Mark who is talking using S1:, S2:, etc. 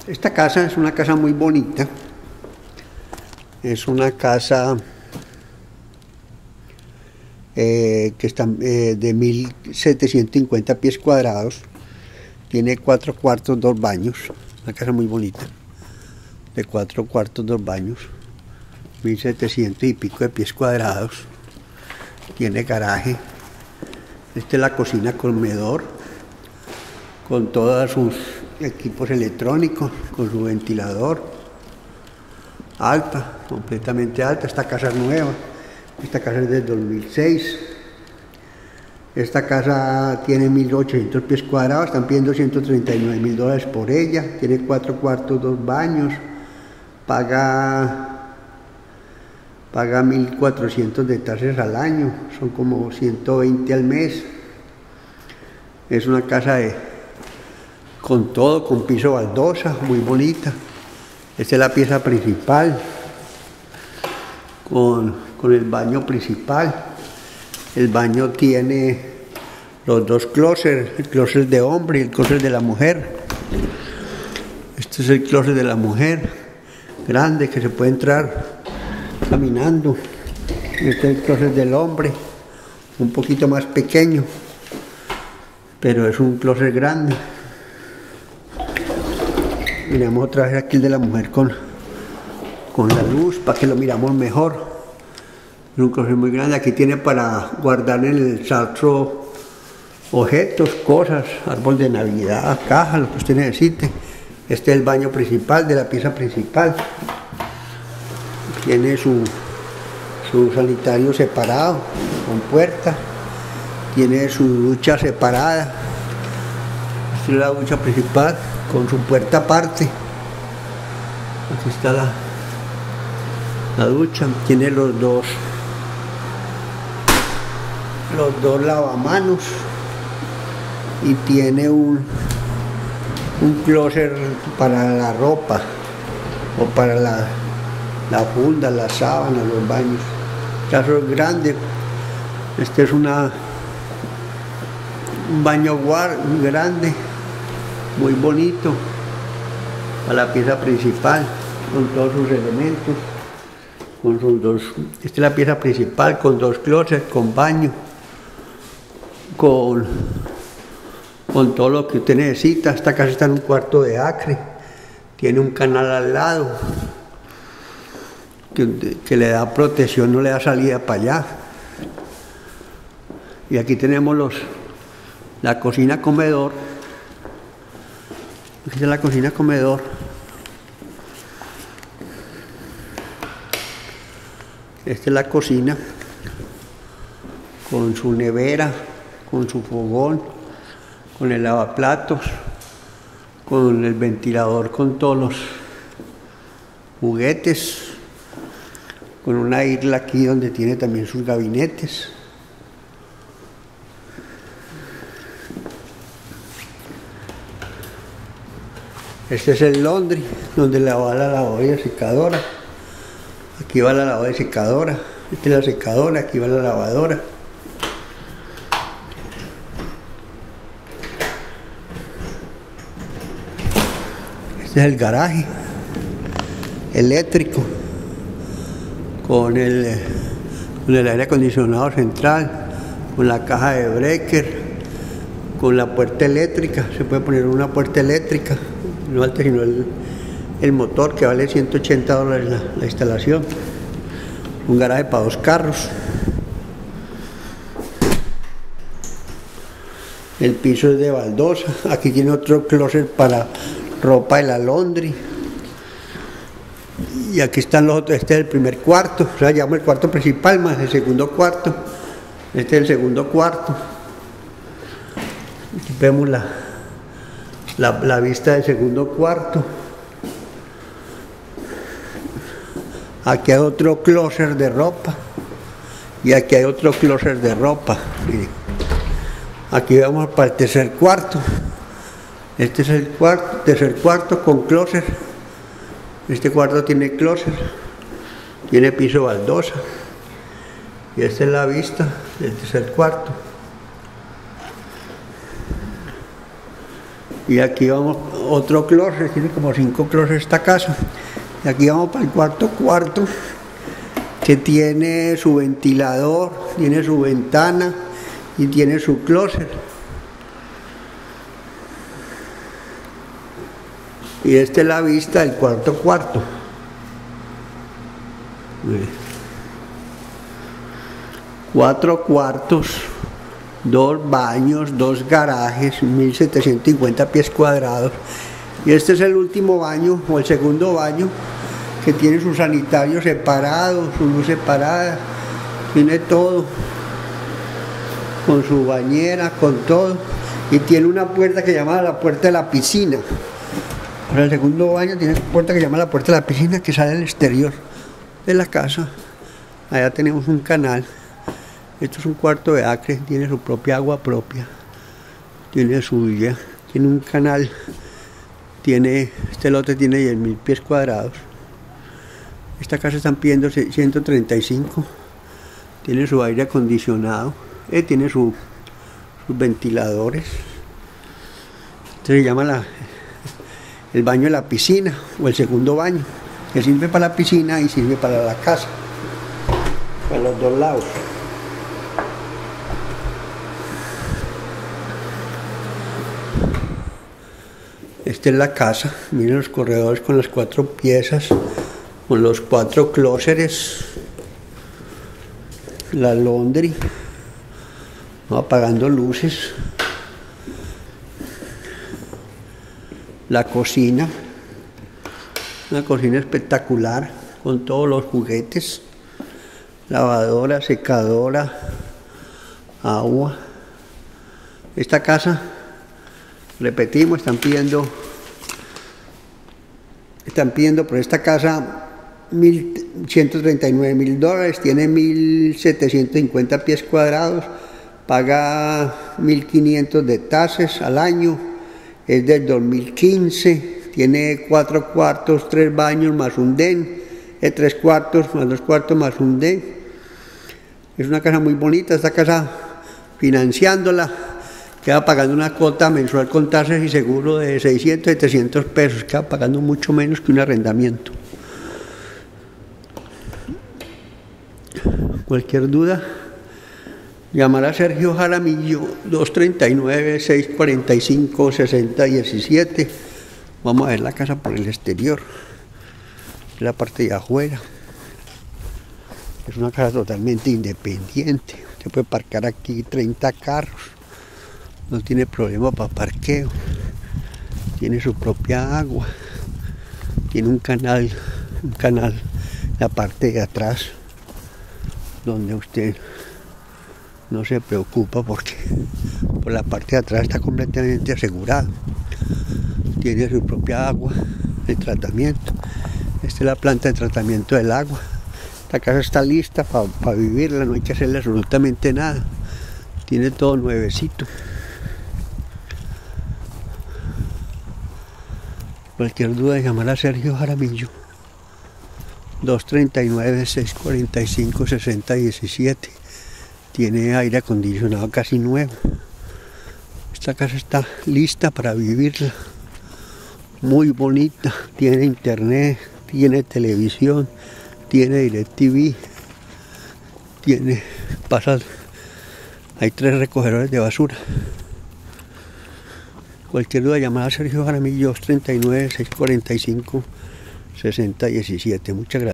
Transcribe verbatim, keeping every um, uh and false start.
S1: Esta casa es una casa muy bonita. Es una casa eh, que está eh, de mil setecientos cincuenta pies cuadrados. Tiene cuatro cuartos, dos baños. Una casa muy bonita. De cuatro cuartos, dos baños. mil setecientos y pico de pies cuadrados. Tiene garaje. Esta es la cocina comedor, con todos sus equipos electrónicos, con su ventilador, alta, completamente alta. Esta casa es nueva, esta casa es del dos mil seis. Esta casa tiene mil ochocientos pies cuadrados, están pidiendo ciento treinta y nueve mil dólares por ella, tiene cuatro cuartos, dos baños, paga... Paga mil cuatrocientos de tasas al año, son como ciento veinte al mes. Es una casa de, con todo, con piso baldosa, muy bonita. Esta es la pieza principal, con, con el baño principal. El baño tiene los dos closets, el closet de hombre y el closet de la mujer. Este es el closet de la mujer, grande, que se puede entrar caminando. Este es el closet del hombre, un poquito más pequeño, pero es un closet grande. Miramos otra vez aquí el de la mujer con, con la luz para que lo miramos mejor. Es un closet muy grande. Aquí tiene para guardar en el salto objetos, cosas, árbol de Navidad, caja, lo que usted necesite. Este es el baño principal de la pieza principal. Tiene su, su sanitario separado, con puerta. Tiene su ducha separada. Esta es la ducha principal, con su puerta aparte. Aquí está la, la ducha. Tiene los dos, los dos lavamanos. Y tiene un, un closet para la ropa, o para la... la funda, la sábana, los baños. El caso es grande. Este es una, un baño guard grande, muy bonito, a la pieza principal, con todos sus elementos, con sus dos. Esta es la pieza principal, con dos closets, con baño, con, con todo lo que usted necesita. Esta casa está en un cuarto de acre, tiene un canal al lado, Que, que le da protección, no le da salida para allá. Y aquí tenemos los, la cocina comedor. Aquí está la cocina comedor. Esta es la cocina, con su nevera, con su fogón, con el lavaplatos, con el ventilador, con todos los juguetes, con una isla aquí donde tiene también sus gabinetes. Este es el laundry, donde le va la lavadora secadora. Aquí va la lavadora secadora. Esta es la secadora, aquí va la lavadora. Este es el garaje eléctrico, con el, con el aire acondicionado central, con la caja de breaker, con la puerta eléctrica. Se puede poner una puerta eléctrica, no alta, sino el, el motor, que vale ciento ochenta dólares la, la instalación. Un garaje para dos carros. El piso es de baldosa. Aquí tiene otro closet para ropa de la laundry. Y aquí están los otros. Este es el primer cuarto, o sea, llamo el cuarto principal más el segundo cuarto. Este es el segundo cuarto. Aquí vemos la, la, la vista del segundo cuarto. Aquí hay otro closet de ropa. Y aquí hay otro closet de ropa. Miren. Aquí vamos para el tercer cuarto. Este es el cuarto, tercer cuarto con closet. Este cuarto tiene closet, tiene piso baldosa. Y esta es la vista del tercer cuarto. Y aquí vamos, otro closet, tiene como cinco closets esta casa. Y aquí vamos para el cuarto cuarto, que tiene su ventilador, tiene su ventana y tiene su closet. Y esta es la vista del cuarto cuarto. Cuatro cuartos, dos baños, dos garajes, mil setecientos cincuenta pies cuadrados. Y este es el último baño, o el segundo baño, que tiene su sanitario separado, su luz separada, tiene todo, con su bañera, con todo. Y tiene una puerta que se llama la puerta de la piscina. Para el segundo baño tiene una puerta que se llama la puerta de la piscina, que sale al exterior de la casa. Allá tenemos un canal. Esto es un cuarto de acre, tiene su propia agua propia, tiene suya, tiene un canal, tiene, este lote tiene diez mil pies cuadrados. Esta casa están pidiendo ciento treinta y cinco, tiene su aire acondicionado, eh, tiene su, sus ventiladores. Esto se llama la, el baño de la piscina, o el segundo baño, que sirve para la piscina y sirve para la casa, para los dos lados. Esta es la casa, miren los corredores con las cuatro piezas, con los cuatro clósetes, la laundry, ¿no? Apagando luces, la cocina, una cocina espectacular con todos los juguetes, lavadora, secadora, agua. Esta casa, repetimos, están pidiendo, están pidiendo por esta casa ciento treinta y nueve mil dólares, tiene mil setecientos cincuenta pies cuadrados, paga mil quinientos de tasas al año, es del dos mil quince, tiene cuatro cuartos, tres baños más un den, es tres cuartos más dos cuartos más un den. Es una casa muy bonita, esta casa financiándola queda pagando una cuota mensual con tasas y seguro de seiscientos, setecientos pesos, queda pagando mucho menos que un arrendamiento. Cualquier duda, llamar a Sergio Jaramillo, dos tres nueve, seis cuatro cinco, seis cero uno siete. Vamos a ver la casa por el exterior, la parte de afuera. Es una casa totalmente independiente, usted puede parcar aquí treinta carros, no tiene problema para parqueo, tiene su propia agua, tiene un canal, un canal en la parte de atrás, donde usted no se preocupa porque por la parte de atrás está completamente asegurado. Tiene su propia agua de tratamiento. Esta es la planta de tratamiento del agua. Esta casa está lista para pa vivirla, no hay que hacerle absolutamente nada. Tiene todo nuevecito. Cualquier duda, llamar a Sergio Jaramillo. dos tres nueve, seis cuatro cinco, seis cero uno siete. Tiene aire acondicionado casi nuevo. Esta casa está lista para vivirla. Muy bonita. Tiene internet, tiene televisión, tiene DirecTV, tiene pasar. Hay tres recogedores de basura. Cualquier duda, llamada a Sergio Jaramillo, dos tres nueve, seis cuatro cinco, seis cero uno siete. Muchas gracias.